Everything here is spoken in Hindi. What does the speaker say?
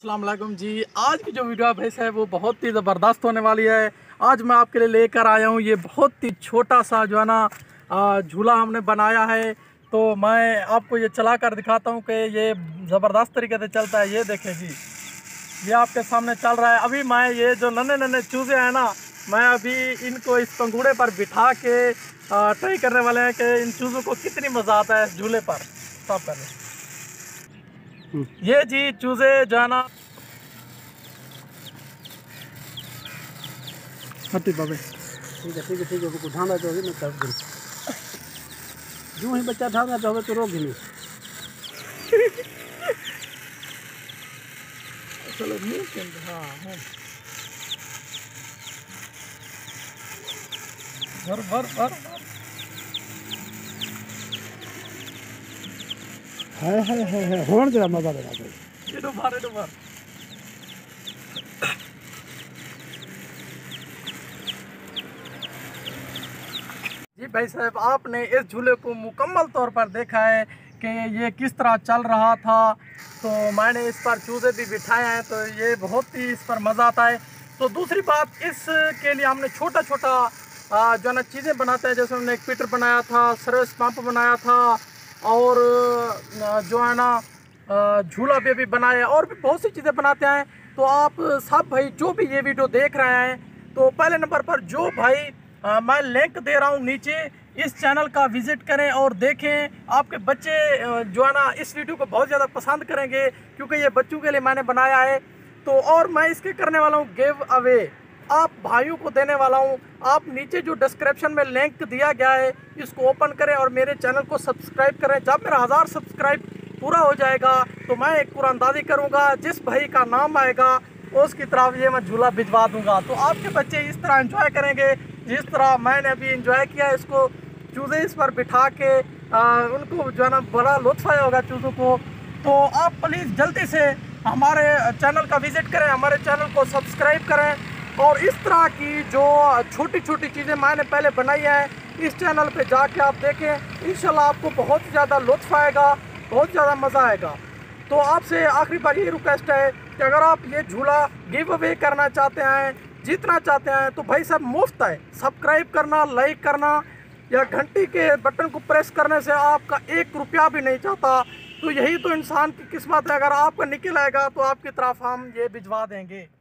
अस्सलाम वालेकुम जी। आज की जो वीडियो आप है वो बहुत ही ज़बरदस्त होने वाली है। आज मैं आपके लिए लेकर आया हूँ ये बहुत ही छोटा सा जो है ना झूला हमने बनाया है। तो मैं आपको ये चला कर दिखाता हूँ कि ये ज़बरदस्त तरीके से चलता है। ये देखें जी, ये आपके सामने चल रहा है। अभी मैं ये जो नन्हे नन्हे चूज़े हैं ना, मैं अभी इनको इस पंगूड़े पर बिठा के ट्राई करने वाले हैं कि इन चूज़ों को कितनी मज़ा आता है इस झूले पर। स्टॉप कर लें। ये जी चूज़े जो है ना ठीक है वो ढांगा तो होगी ना कर दूँ जो ही बच्चा ढांगा तो होगा तो रोक ही नहीं। चलो मुँह के अंदर, हाँ हाँ भर भर भर है होने जरा मजा लगा दो। ये तो भर जी भाई साहब, आपने इस झूले को मुकम्मल तौर पर देखा है कि ये किस तरह चल रहा था। तो मैंने इस पर चूज़े भी बिठाए हैं, तो ये बहुत ही इस पर मज़ा आता है। तो दूसरी बात, इसके लिए हमने छोटा छोटा जो है ना चीज़ें बनाते हैं। जैसे हमने एक पीटर बनाया था, सर्विस पंप बनाया था, और जो है ना झूला भी अभी बनाया, और भी बहुत सी चीज़ें बनाते हैं। तो आप सब भाई जो भी ये वीडियो देख रहे हैं, तो पहले नंबर पर जो भाई मैं लिंक दे रहा हूँ नीचे, इस चैनल का विज़िट करें और देखें। आपके बच्चे जो है ना इस वीडियो को बहुत ज़्यादा पसंद करेंगे, क्योंकि ये बच्चों के लिए मैंने बनाया है। तो और मैं इसके करने वाला हूँ गिव अवे, आप भाइयों को देने वाला हूँ। आप नीचे जो डिस्क्रिप्शन में लिंक दिया गया है, इसको ओपन करें और मेरे चैनल को सब्सक्राइब करें। जब मेरा 1000 सब्सक्राइब पूरा हो जाएगा तो मैं एक कुरानदाजी करूँगा, जिस भाई का नाम आएगा उसकी तरफ ये मैं झूला भिजवा दूंगा। तो आपके बच्चे इस तरह एंजॉय करेंगे जिस तरह मैंने अभी एंजॉय किया। इसको चूज़े इस पर बिठा के उनको जो है ना बड़ा लुत्फ़ आया होगा चूज़ों को। तो आप प्लीज़ जल्दी से हमारे चैनल का विज़िट करें, हमारे चैनल को सब्सक्राइब करें, और इस तरह की जो छोटी छोटी चीज़ें मैंने पहले बनाई हैं इस चैनल पे जाके आप देखें। इंशाल्लाह आपको बहुत ज़्यादा लुत्फ़ आएगा, बहुत ज़्यादा मज़ा आएगा। तो आपसे आखिरी बार ये रिक्वेस्ट है कि अगर आप ये झूला गिव अवे करना चाहते हैं, जीतना चाहते हैं, तो भाई साहब मुफ्त है। सब्सक्राइब करना, लाइक करना या घंटी के बटन को प्रेस करने से आपका 1 रुपया भी नहीं जाता। तो यही तो इंसान की किस्मत है। अगर आपका निकल आएगा तो आपकी तरफ हम ये भिजवा देंगे।